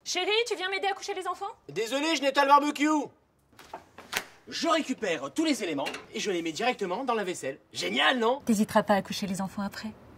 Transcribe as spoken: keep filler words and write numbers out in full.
Chérie, tu viens m'aider à coucher les enfants? Désolé, je n'étais pas le barbecue. Je récupère tous les éléments et je les mets directement dans la vaisselle. Génial, non? T'hésiteras pas à coucher les enfants après.